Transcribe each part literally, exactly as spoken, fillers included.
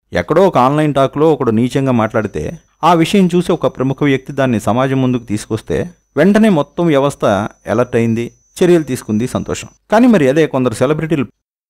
ఎక్కడో ఒక ఆన్లైన్ టాక్లో ఒకడు నీచంగా మాట్లాడితే ఆ విషయం చూసి ఒక ప్రముఖ వ్యక్తి దాన్ని సమాజం ముందుకు తీసుకొస్తే వెంటనే మొత్తం వ్యవస్థ అలర్ట్ అయింది, చర్యలు తీసుకుంది, సంతోషం. కానీ మరి అదే కొందరు సెలబ్రిటీలు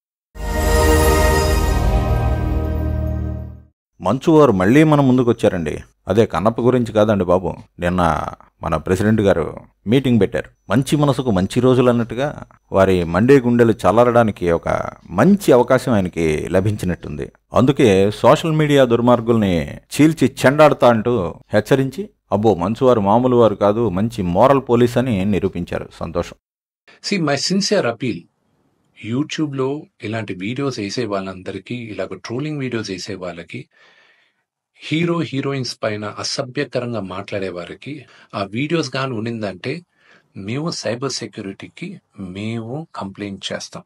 మంచువారు మళ్ళీ మన ముందుకు వచ్చారండి. అదే కన్నప్ప గురించి కాదండి బాబు. నిన్న మన ప్రెసిడెంట్ గారు మీటింగ్ పెట్టారు. మంచి మనసుకు మంచి రోజులు అన్నట్టుగా వారి మండే గుండెలు చల్లారడానికి ఒక మంచి అవకాశం ఆయనకి లభించినట్టుంది. అందుకే సోషల్ మీడియా దుర్మార్గుల్ని చీల్చి చెండాడుతా అంటూ హెచ్చరించి అబ్బో మంచువారు మామూలు వారు కాదు, మంచి మోరల్ పోలీస్ అని నిరూపించారు. సంతోషం. సి మై సిన్సియర్ అపీల్, యూట్యూబ్లో ఇలాంటి వీడియోస్ వేసే వాళ్ళందరికీ, ఇలాగ ట్రోలింగ్ వీడియోస్ వేసే వాళ్ళకి, హీరో హీరోయిన్స్ పైన అసభ్యకరంగా మాట్లాడే వారికి ఆ వీడియోస్ కానీ ఉండిందంటే మేము సైబర్ సెక్యూరిటీకి మేము కంప్లైంట్ చేస్తాం.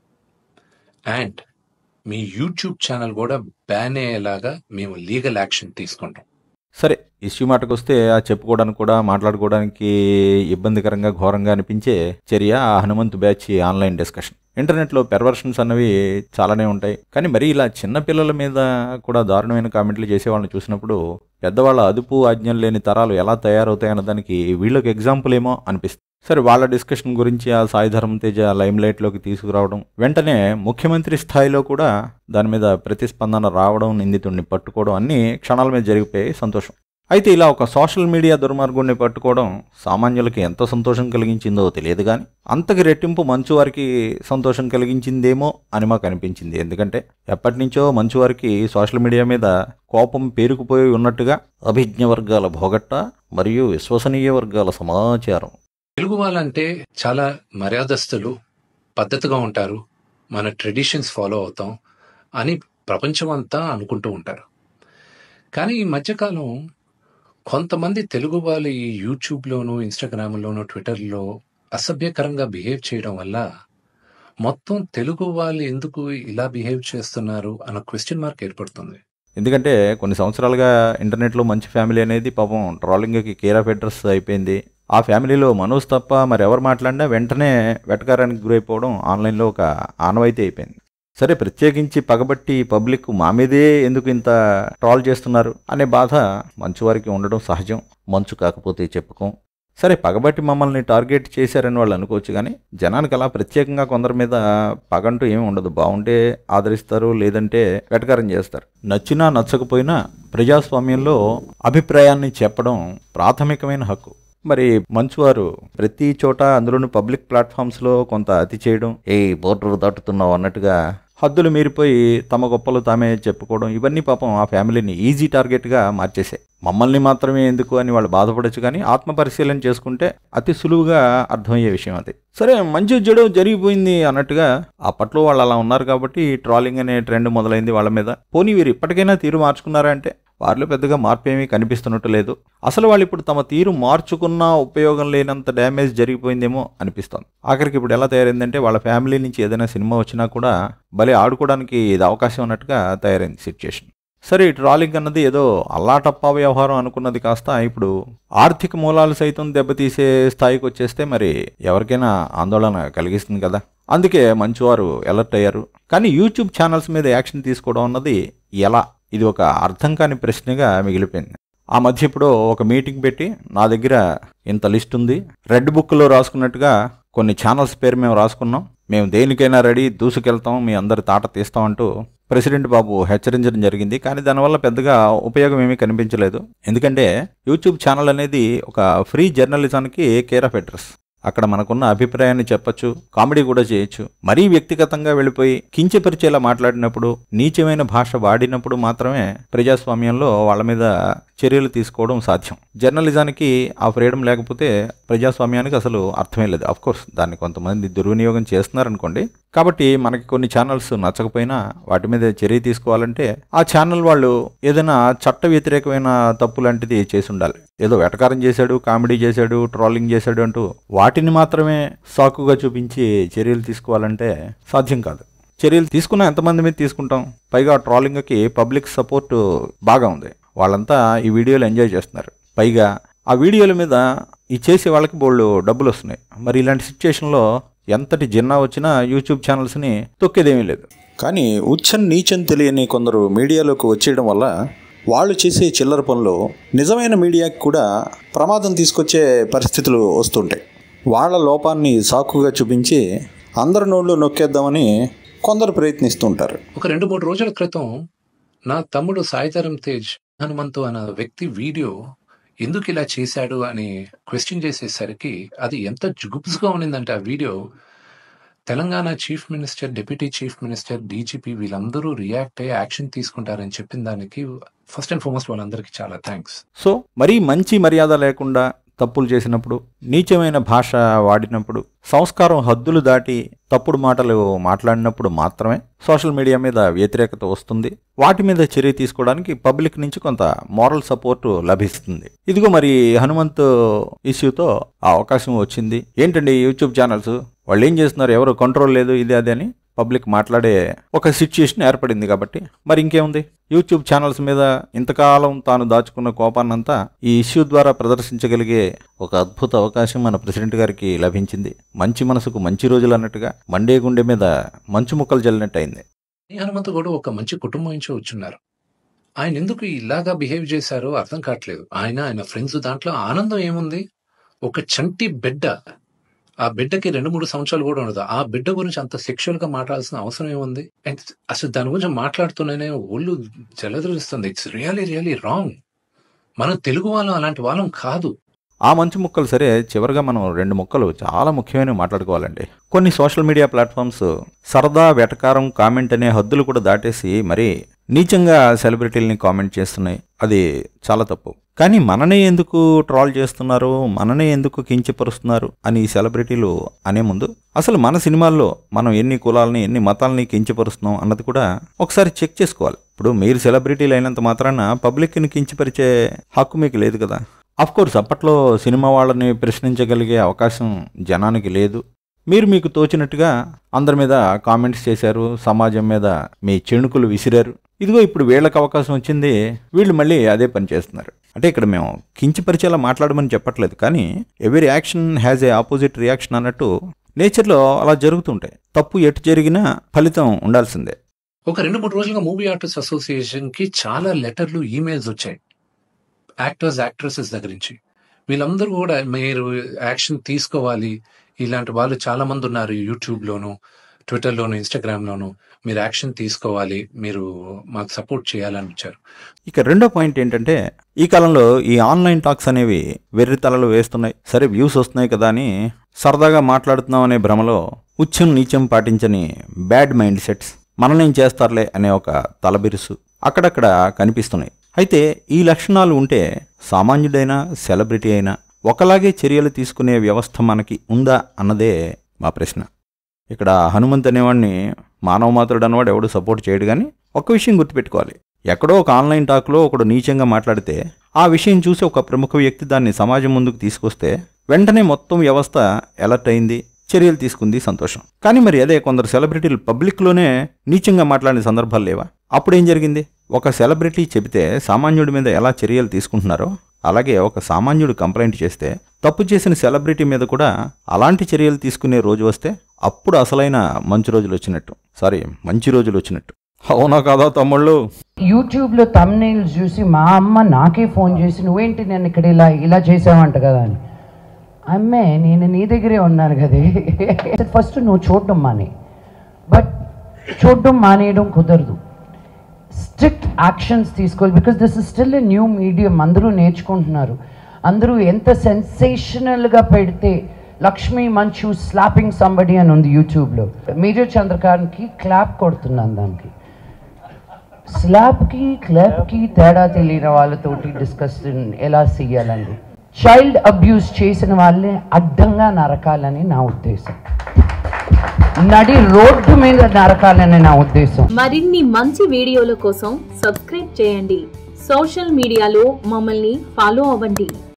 అండ్ మీ యూట్యూబ్ ఛానల్ కూడా బ్యాన్ అయ్యేలాగా మేము లీగల్ యాక్షన్ తీసుకుంటాం. సరే, ఇష్యూ మాటకు వస్తే ఆ చెప్పుకోవడానికి కూడా మాట్లాడుకోవడానికి ఇబ్బందికరంగా ఘోరంగా అనిపించే చర్య ఆ హనుమంత్ బ్యాచ్ ఆన్లైన్ డిస్కషన్. ఇంటర్నెట్లో పెర్వర్షన్స్ అన్నవి చాలానే ఉంటాయి. కానీ మరీ ఇలా చిన్నపిల్లల మీద కూడా దారుణమైన కామెంట్లు చేసే వాళ్ళని చూసినప్పుడు పెద్దవాళ్ళ అదుపు ఆజ్ఞలు లేని తరాలు ఎలా తయారవుతాయన్న దానికి వీళ్ళకి ఎగ్జాంపుల్ ఏమో అనిపిస్తుంది. సరే, వాళ్ళ డిస్కషన్ గురించి ఆ సాయి ధర్మ తేజ లైమ్ లైట్లోకి తీసుకురావడం, వెంటనే ముఖ్యమంత్రి స్థాయిలో కూడా దాని మీద ప్రతిస్పందన రావడం, నిందితుడిని పట్టుకోవడం అన్నీ క్షణాల మీద జరిగిపోయాయి. సంతోషం. అయితే ఇలా ఒక సోషల్ మీడియా దుర్మార్గుడిని పట్టుకోవడం సామాన్యులకి ఎంత సంతోషం కలిగించిందో తెలియదు, కానీ అంతకి రెట్టింపు మంచువారికి సంతోషం కలిగించిందేమో అని మాకు అనిపించింది. ఎందుకంటే ఎప్పటి నుంచో మంచువారికి సోషల్ మీడియా మీద కోపం పేరుకుపోయి ఉన్నట్టుగా అభిజ్ఞ వర్గాల భోగట్ట మరియు విశ్వసనీయ వర్గాల సమాచారం. తెలుగు వాళ్ళంటే చాలా మర్యాదస్తులు, పద్ధతిగా ఉంటారు, మన ట్రెడిషన్స్ ఫాలో అవుతాం అని ప్రపంచం అంతా అనుకుంటూ ఉంటారు. కానీ ఈ మధ్యకాలం కొంతమంది తెలుగు వాళ్ళు ఈ యూట్యూబ్లోను, ఇన్స్టాగ్రామ్లోను, ట్విట్టర్లో అసభ్యకరంగా బిహేవ్ చేయడం వల్ల మొత్తం తెలుగు వాళ్ళు ఎందుకు ఇలా బిహేవ్ చేస్తున్నారు అన్న క్వశ్చన్ మార్క్ ఏర్పడుతుంది. ఎందుకంటే కొన్ని సంవత్సరాలుగా ఇంటర్నెట్లో మంచి ఫ్యామిలీ అనేది పాపం ట్రోలింగ్కి కేర్ ఆఫ్ అడ్రస్ అయిపోయింది. ఆ ఫ్యామిలీలో మనోజ్ తప్ప మరి ఎవరు మాట్లాడినా వెంటనే వెటకారానికి గురైపోవడం ఆన్లైన్లో ఒక ఆనవాయితీ అయిపోయింది. సరే, ప్రత్యేకించి పగబట్టి పబ్లిక్ మా మీదే ఎందుకు ఇంత ట్రాల్ చేస్తున్నారు అనే బాధ మంచువారికి ఉండడం సహజం. మంచు కాకపోతే చెప్పుకోం. సరే, పగబట్టి మమ్మల్ని టార్గెట్ చేశారని వాళ్ళు అనుకోవచ్చు, కానీ జనానికి అలా ప్రత్యేకంగా కొందరి మీద పగంటూ ఏమి ఉండదు. బాగుంటే ఆదరిస్తారు, లేదంటే వెటకారం చేస్తారు. నచ్చినా నచ్చకపోయినా ప్రజాస్వామ్యంలో అభిప్రాయాన్ని చెప్పడం ప్రాథమికమైన హక్కు. మరి మంచువారు ప్రతి చోట, అందులోని పబ్లిక్ ప్లాట్ఫామ్స్లో కొంత అతి చేయడం, ఏ బోర్డర్ దాటుతున్నావు అన్నట్టుగా హద్దులు మీరిపోయి తమ గొప్పలు తామే చెప్పుకోవడం, ఇవన్నీ పాపం ఆ ఫ్యామిలీని ఈజీ టార్గెట్గా మార్చేసాయి. మమ్మల్ని మాత్రమే ఎందుకు అని వాళ్ళు బాధపడచ్చు, కానీ ఆత్మ పరిశీలన చేసుకుంటే అతి సులువుగా అర్థమయ్యే విషయం అది. సరే, మంచి చెడు జరిగిపోయింది అన్నట్టుగా అప్పట్లో వాళ్ళు అలా ఉన్నారు కాబట్టి ట్రాలింగ్ అనే ట్రెండ్ మొదలైంది వాళ్ళ మీద. పోనీ వీరు ఇప్పటికైనా తీరు మార్చుకున్నారా అంటే వారిలో పెద్దగా మార్పు ఏమీ కనిపిస్తున్నట్టు లేదు. అసలు వాళ్ళు ఇప్పుడు తమ తీరు మార్చుకున్నా ఉపయోగం లేనంత డ్యామేజ్ జరిగిపోయిందేమో అనిపిస్తుంది. ఆఖరికి ఇప్పుడు ఎలా తయారైందంటే వాళ్ళ ఫ్యామిలీ నుంచి ఏదైనా సినిమా వచ్చినా కూడా భలే ఆడుకోవడానికి ఇది అవకాశం అన్నట్టుగా తయారైంది సిచ్యుయేషన్. సరే, ఈ ట్రాలింగ్ అన్నది ఏదో అల్లాటప్పా వ్యవహారం అనుకున్నది కాస్త ఇప్పుడు ఆర్థిక మూలాలు సైతం దెబ్బతీసే స్థాయికి వచ్చేస్తే మరి ఎవరికైనా ఆందోళన కలిగిస్తుంది కదా. అందుకే మంచువారు అలర్ట్ అయ్యారు. కానీ యూట్యూబ్ ఛానల్స్ మీద యాక్షన్ తీసుకోవడం అన్నది ఎలా, ఇది ఒక అర్థం కాని ప్రశ్నగా మిగిలిపోయింది. ఆ మధ్య ఇప్పుడు ఒక మీటింగ్ పెట్టి నా దగ్గర ఇంత లిస్ట్ ఉంది, రెడ్ బుక్లో రాసుకున్నట్టుగా కొన్ని ఛానల్స్ పేరు మేము రాసుకున్నాం, మేము దేనికైనా రెడీ, దూసుకెళ్తాం, మీ అందరి తాట తీస్తామంటూ ప్రెసిడెంట్ బాబు హెచ్చరించడం జరిగింది. కానీ దానివల్ల పెద్దగా ఉపయోగం ఏమీ కనిపించలేదు. ఎందుకంటే యూట్యూబ్ ఛానల్ అనేది ఒక ఫ్రీ జర్నలిజానికి కేర్ ఆఫ్ అడ్రస్. అక్కడ మనకున్న అభిప్రాయాన్ని చెప్పచ్చు, కామెడీ కూడా చేయొచ్చు. మరీ వ్యక్తిగతంగా వెళ్ళిపోయి కించపరిచేలా మాట్లాడినప్పుడు, నీచమైన భాష వాడినప్పుడు మాత్రమే ప్రజాస్వామ్యంలో వాళ్ళ మీద చర్యలు తీసుకోవడం సాధ్యం. జర్నలిజానికి ఆ ఫ్రీడమ్ లేకపోతే ప్రజాస్వామ్యానికి అసలు అర్థమే లేదు. అఫ్కోర్స్ దాన్ని కొంతమంది దుర్వినియోగం చేస్తున్నారనుకోండి. కాబట్టి మనకి కొన్ని ఛానల్స్ నచ్చకపోయినా వాటి మీద చర్య తీసుకోవాలంటే ఆ ఛానల్ వాళ్ళు ఏదైనా చట్ట వ్యతిరేకమైన తప్పు లాంటిది చేసి ఉండాలి. ఏదో వెటకారం చేశాడు, కామెడీ చేశాడు, ట్రోలింగ్ చేశాడు అంటూ వాటిని మాత్రమే సాకుగా చూపించి చర్యలు తీసుకోవాలంటే సాధ్యం కాదు. చర్యలు తీసుకున్నా ఎంతమంది మీద తీసుకుంటాం? పైగా ట్రోలింగ్కి పబ్లిక్ సపోర్ట్ బాగా ఉంది. వాళ్ళంతా ఈ వీడియోలు ఎంజాయ్ చేస్తున్నారు. పైగా ఆ వీడియోల మీద ఈ చేసే వాళ్ళకి బోళ్ళు డబ్బులు వస్తున్నాయి. మరి ఇలాంటి సిచ్యుయేషన్లో ఎంతటి జిన్నా వచ్చినా యూట్యూబ్ ఛానల్స్ని తొక్కేదేమీ లేదు. కానీ ఉచ్చం నీచం తెలియని కొందరు మీడియాలోకి వచ్చేయడం వల్ల వాళ్ళు చేసే చిల్లర పనులు నిజమైన మీడియాకి కూడా ప్రమాదం తీసుకొచ్చే పరిస్థితులు వస్తుంటాయి. వాళ్ళ లోపాన్ని సాకుగా చూపించి అందరి నోళ్ళు నొక్కేద్దామని కొందరు ప్రయత్నిస్తుంటారు. ఒక రెండు మూడు రోజుల క్రితం నా తమ్ముడు సాయిధరం తేజ్ హనుమంతు అన్న వ్యక్తి వీడియో ఎందుకు ఇలా చేశాడు అని క్వశ్చన్ చేసేసరికి అది ఎంత జుగుప్స్గా ఉన్నిందంటే ఆ video Telangana chief minister, deputy chief minister, DGP వీళ్ళందరూ రియాక్ట్ అయ్యి యాక్షన్ తీసుకుంటారని చెప్పిన దానికి ఫస్ట్ అండ్ ఫార్మోస్ట్ వాళ్ళందరికీ చాలా థ్యాంక్స్. సో మరీ మంచి మర్యాద లేకుండా తప్పులు చేసినప్పుడు, నీచమైన భాష వాడినప్పుడు, సంస్కారం హద్దులు దాటి తప్పుడు మాటలు మాట్లాడినప్పుడు మాత్రమే సోషల్ మీడియా మీద వ్యతిరేకత వస్తుంది. వాటి మీద చర్య తీసుకోవడానికి పబ్లిక్ నుంచి కొంత మోరల్ సపోర్ట్ లభిస్తుంది. ఇదిగో మరి హనుమంత్ ఇష్యూతో ఆ అవకాశం వచ్చింది. ఏంటండి యూట్యూబ్ ఛానల్స్ వాళ్ళు ఏం చేస్తున్నారు, ఎవరు కంట్రోల్ లేదు, ఇది అది అని పబ్లిక్ మాట్లాడే ఒక సిచ్యుయేషన్ ఏర్పడింది. కాబట్టి మరి ఇంకేముంది, యూట్యూబ్ ఛానల్స్ మీద ఇంతకాలం తాను దాచుకున్న కోపాన్నంతా ఈ ఇష్యూ ద్వారా ప్రదర్శించగలిగే ఒక అద్భుత అవకాశం మన ప్రెసిడెంట్ గారికి లభించింది. మంచి మనసుకు మంచి రోజులు అన్నట్టుగా మండే గుండె మీద మంచు ముక్కలు జల్లినట్టు అయింది. హనుమంతు కూడా ఒక మంచి కుటుంబం నుంచి వచ్చున్నారు. ఆయన ఎందుకు ఇలాగా బిహేవ్ చేశారో అర్థం కావట్లేదు. ఆయన ఆయన ఫ్రెండ్స్ దాంట్లో ఆనందం ఏముంది? ఒక చంటి బిడ్డ, ఆ బిడ్డకి రెండు మూడు సంవత్సరాలు కూడా ఉండదు. ఆ బిడ్డ గురించి అంత సెక్షువల్ గా మాట్లాడాల్సిన అవసరం ఏముంది? అసలు దాని గురించి మాట్లాడుతూనే ఒళ్ళు జలదరిస్తుంది. It's really really wrong. మనం తెలుగు వాళ్ళం అలాంటి వాళ్ళం కాదు. ఆ మంచి ముక్కలు సరే, చివరిగా మనం రెండు ముక్కలు చాలా ముఖ్యమైనవి మాట్లాడుకోవాలండి. కొన్ని సోషల్ మీడియా ప్లాట్ఫామ్స్ సరదా, వెటకారం, కామెంట్ అనే హద్దులు కూడా దాటేసి మరీ నీచంగా సెలబ్రిటీలని కామెంట్ చేస్తున్నాయి. అది చాలా తప్పు. కానీ మననే ఎందుకు ట్రాల్ చేస్తున్నారు, మననే ఎందుకు కించపరుస్తున్నారు అని ఈ సెలబ్రిటీలు అనే ముందు అసలు మన సినిమాల్లో మనం ఎన్ని కులాలని, ఎన్ని మతాలని కించపరుస్తున్నాం అన్నది కూడా ఒకసారి చెక్ చేసుకోవాలి. ఇప్పుడు మీరు సెలబ్రిటీలు అయినంత మాత్రాన పబ్లిక్ని కించపరిచే హక్కు మీకు లేదు కదా. అఫ్కోర్స్ అప్పట్లో సినిమా వాళ్ళని ప్రశ్నించగలిగే అవకాశం జనానికి లేదు. మీరు మీకు తోచినట్టుగా అందరి మీద కామెంట్స్ చేశారు, సమాజం మీద మీ చెణుకులు విసిరారు. ఇదిగో ఇప్పుడు వీళ్ళకి అవకాశం వచ్చింది, వీళ్ళు మళ్ళీ అదే పని చేస్తున్నారు. అంటే ఇక్కడ మేము కించపరిచేలా మాట్లాడమని చెప్పట్లేదు, కానీ every action has a opposite reaction అన్నట్టు నేచర్లో అలా జరుగుతుంటాయి. తప్పు ఎటు జరిగినా ఫలితం ఉండాల్సిందే. ఒక రెండు మూడు రోజులుగా మూవీ ఆర్టిస్ట్ అసోసియేషన్ కి చాలా లెటర్లు, ఈమెయిల్స్ వచ్చాయి యాక్టర్స్, యాక్ట్రెసెస్ దగ్గర నుంచి. వీళ్ళందరూ కూడా మీరు యాక్షన్ తీసుకోవాలి, ఇలాంటి వాళ్ళు చాలా మంది ఉన్నారు యూట్యూబ్లోను, ట్విట్టర్లోను, ఇన్స్టాగ్రామ్లోను, మీరు యాక్షన్ తీసుకోవాలి, మీరు మాకు సపోర్ట్ చేయాలని వచ్చారు. ఇక రెండో పాయింట్ ఏంటంటే, ఈ కాలంలో ఈ ఆన్లైన్ టాక్స్ అనేవి వెర్రి తలలు వేస్తున్నాయి. సరే వ్యూస్ వస్తున్నాయి కదా అని సరదాగా మాట్లాడుతున్నాం అనే భ్రమలో ఉచ్చం నీచం పాటించని బ్యాడ్ మైండ్ సెట్స్, మననేం చేస్తారులే అనే ఒక తలబిరుసు అక్కడక్కడ కనిపిస్తున్నాయి. అయితే ఈ లక్షణాలు ఉంటే సామాన్యుడైనా సెలబ్రిటీ అయినా ఒకలాగే చర్యలు తీసుకునే వ్యవస్థ మనకి ఉందా అన్నదే మా ప్రశ్న. ఇక్కడ హనుమంత్ అనేవాడిని మానవ మాత్రుడు అన్నవాడు ఎవడు సపోర్ట్ చేయడు. కానీ ఒక్క విషయం గుర్తుపెట్టుకోవాలి, ఎక్కడో ఒక ఆన్లైన్ టాక్లో ఒకడు నీచంగా మాట్లాడితే ఆ విషయం చూసి ఒక ప్రముఖ వ్యక్తి దాన్ని సమాజం ముందుకు తీసుకొస్తే వెంటనే మొత్తం వ్యవస్థ అలర్ట్ అయింది, చర్యలు తీసుకుంది, సంతోషం. కానీ మరి అదే కొందరు సెలబ్రిటీలు పబ్లిక్లోనే నీచంగా మాట్లాడిన సందర్భాలు లేవా? అప్పుడేం జరిగింది? ఒక సెలబ్రిటీ చెబితే సామాన్యుడి మీద ఎలా చర్యలు తీసుకుంటున్నారో అలాగే ఒక సామాన్యుడు కంప్లైంట్ చేస్తే తప్పు చేసిన సెలబ్రిటీ మీద కూడా అలాంటి చర్యలు తీసుకునే రోజు వస్తే అప్పుడు అసలైన మంచి రోజులు వచ్చినట్టు, సారీ మంచి రోజులు వచ్చినట్టు. అవునా కాదా తమ్ముళ్ళు? యూట్యూబ్లో థంబ్నెయిల్స్ చూసి మా అమ్మ నాకే ఫోన్ చేసి నువ్వేంటి నేను ఇక్కడ ఇలా ఇలా చేసావంట కదా అని. అమ్మే నేను నీ దగ్గరే ఉన్నాను కదే. ఫస్ట్ నువ్వు చూడడం మానే, బట్ చూడడం మానేయడం కుదరదు. స్ట్రిక్ట్ యాక్షన్స్ తీసుకోవాలి. Because this is still a new medium. అందరూ నేర్చుకుంటున్నారు. అందరూ ఎంత సెన్సేషనల్గా పెడితే లక్ష్మీ మంచు స్లాపింగ్ సంబడి అని ఉంది యూట్యూబ్లో. మేజర్ చంద్రకాంత్కి క్లాప్ కొడుతున్నాను. దానికి స్లాప్కి క్లాప్కి తేడా తెలియని వాళ్ళతోటి డిస్కషన్ ఎలా చేయాలండి. చైల్డ్ అబ్యూస్ చేసిన వాళ్ళని అడ్డంగా నరకాలని నా ఉద్దేశం. నడి రోడ్డు మీద నరకాలని నా ఉద్దేశం. మరిన్ని మంచి వీడియోల కోసం సబ్స్క్రైబ్ చేయండి. సోషల్ మీడియాలో మమ్మల్ని ఫాలో అవ్వండి.